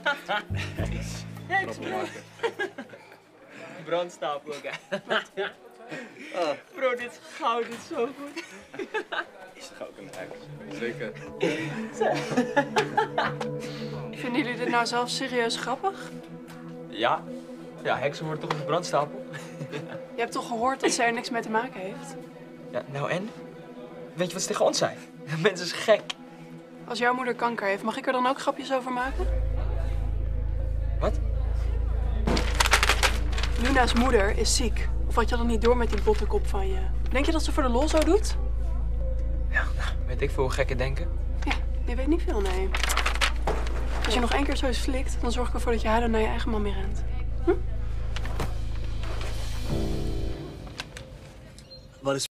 Brandstapel ook, hè? Bro, dit is goud, dit is zo goed. Is toch ook een heks? Zeker. Vinden jullie dit nou zelf serieus grappig? Ja? Ja, heksen worden toch op de brandstapel? Je hebt toch gehoord dat ze er niks mee te maken heeft? Ja, nou en? Weet je wat ze tegen ons zei? Mensen is gek. Als jouw moeder kanker heeft, mag ik er dan ook grapjes over maken? Wat? Luna's moeder is ziek. Of had je dat niet door met die botte kop van je? Denk je dat ze voor de lol zo doet? Ja, nou, weet ik veel hoe gekken denken. Ja, je weet niet veel, nee. Als je nog 1 keer zo eens flikt, dan zorg ik ervoor dat je huilend naar je eigen mami rent. Wat is